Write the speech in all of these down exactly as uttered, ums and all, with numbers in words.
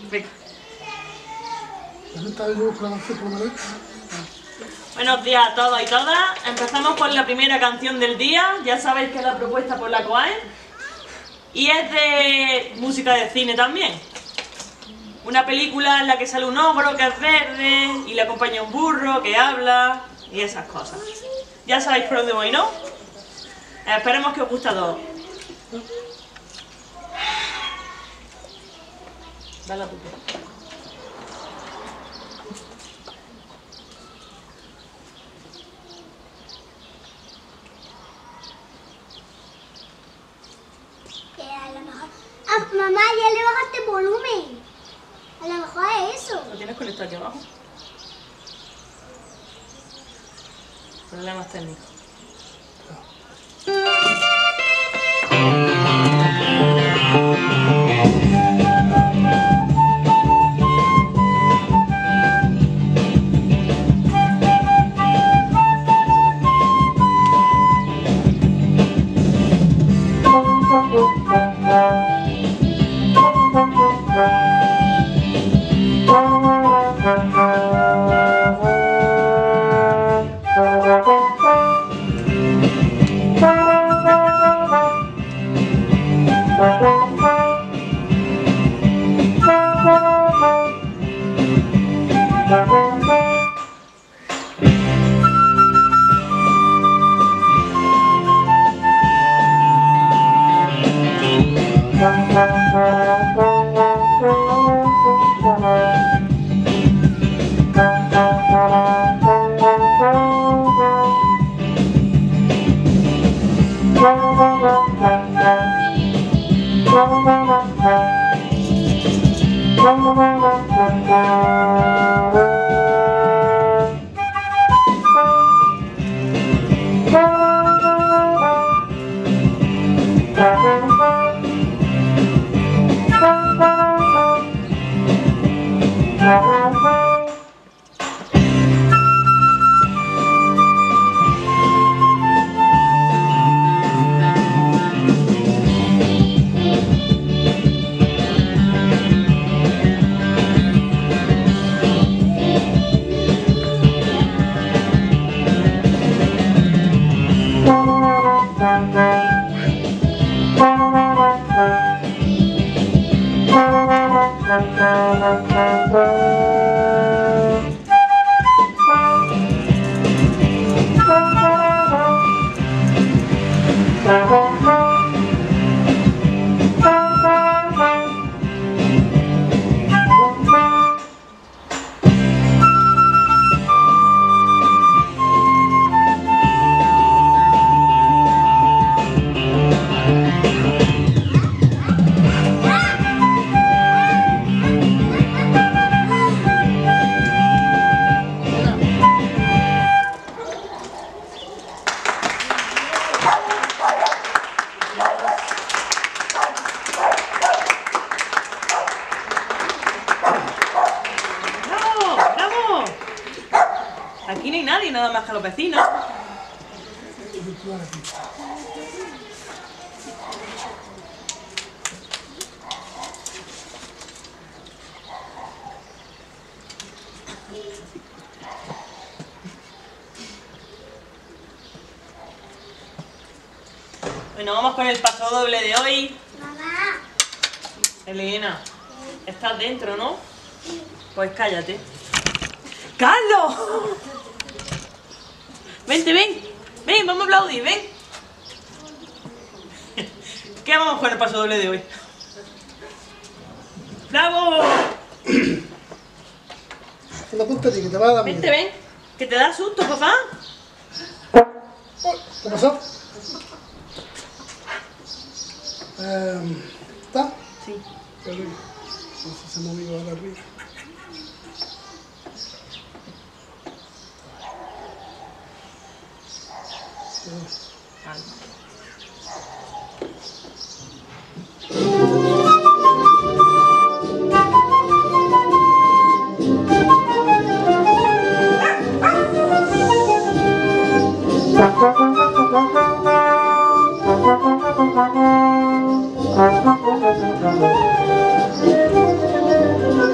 Venga. Buenos días a todos y todas. Empezamos por la primera canción del día. Ya sabéis que es la propuesta por la COAE. Y es de música de cine también. Una película en la que sale un ogro que es verde y le acompaña un burro que habla y esas cosas. Ya sabéis por dónde voy, ¿no? Esperemos que os guste a todos. Dale a tu pie. A lo mejor... Ah, mamá, ya le bajaste volumen. A lo mejor es eso. ¿Lo tienes conectado aquí abajo? Problemas técnicos. Aquí no hay nadie, nada más que los vecinos. Bueno, vamos con el paso doble de hoy. Mamá. Elena, estás dentro, ¿no? Pues cállate. ¡Carlos! Vente, ven. Ven, vamos a aplaudir, ven. ¿Qué vamos con el paso doble de hoy? ¡Bravo! La punta de que te va a dar Vente, ven. Que te da susto, papá. Oh, ¿qué pasó? Eh, ¿Está? Sí. Qué rico. No sé si se movió ahora arriba. Vale. Thank you.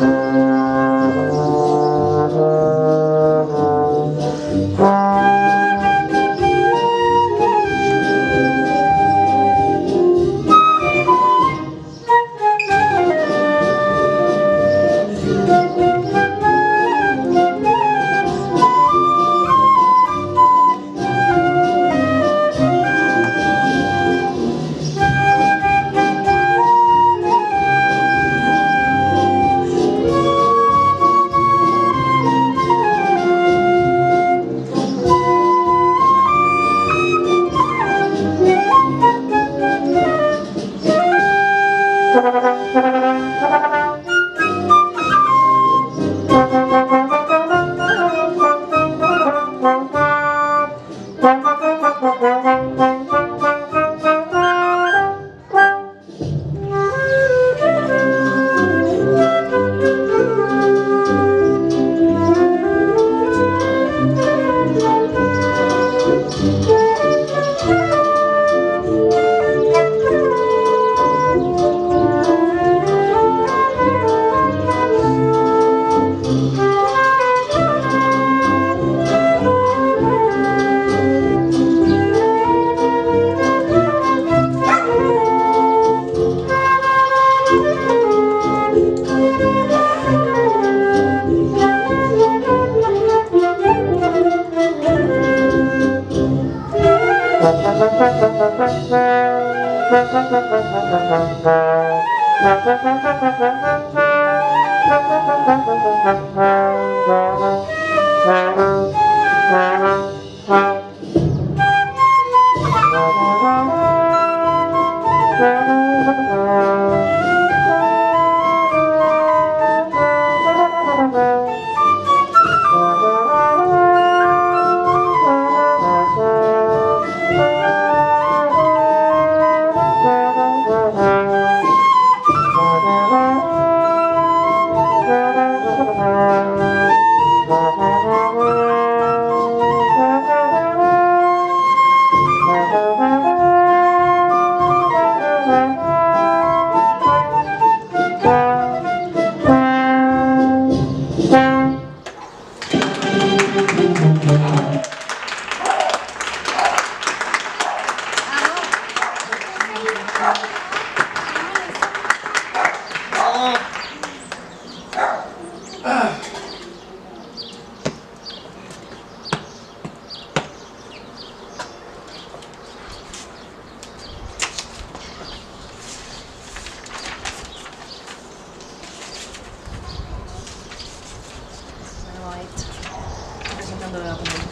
Presentando la compañía.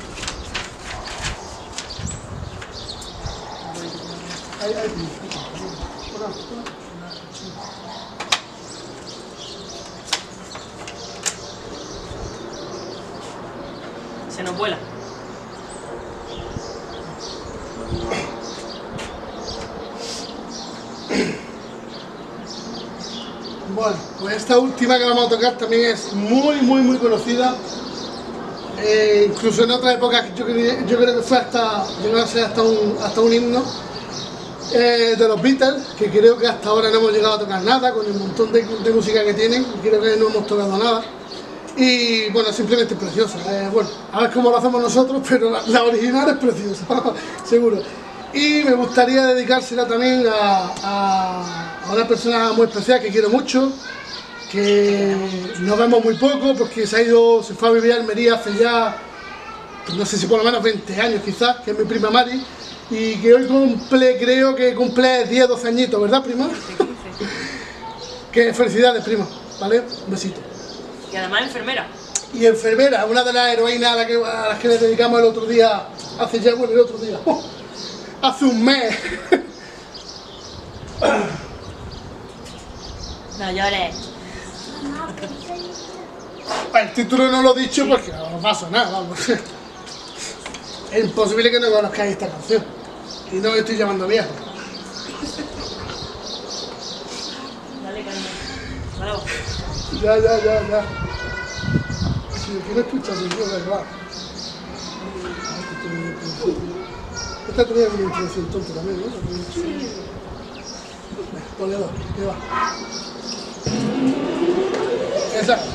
Ahí, ahí. Se nos vuela. Bueno, pues esta última que vamos a tocar también es muy, muy, muy conocida. Eh, incluso en otras épocas yo, creo- yo creo que fue hasta, llegó a ser hasta un, hasta un himno eh, de los Beatles, que creo que hasta ahora no hemos llegado a tocar nada, con el montón de, de música que tienen, creo que no hemos tocado nada. Y bueno, simplemente es preciosa. Eh, bueno, a ver cómo lo hacemos nosotros, pero la, la original es preciosa, seguro. Y me gustaría dedicársela también a, a, a una persona muy especial que quiero mucho, que nos vemos muy poco porque se ha ido, se fue a vivir a Almería hace ya, pues no sé si por lo menos veinte años quizás, que es mi prima Mari, y que hoy cumple, creo que cumple diez, doce añitos, ¿verdad, prima? Que felicidades, prima, ¿vale? Un besito. Y además enfermera. Y enfermera, una de las heroínas a, la que, a las que le dedicamos el otro día, hace ya, bueno, el otro día, ¡oh! Hace un mes. No llores. Mamá, ¿por qué? El título no lo he dicho porque no va a sonar, vamos. Es imposible que no conozcáis esta canción. Y no me estoy llamando viejo. Dale, cariño. Bravo. Ya, ya, ya, ya. Si el que no escucha soy yo, ¿verdad? Esta tenía una introducción tonta también, ¿no? Sí. Ponle dos, ¿qué va? Esa.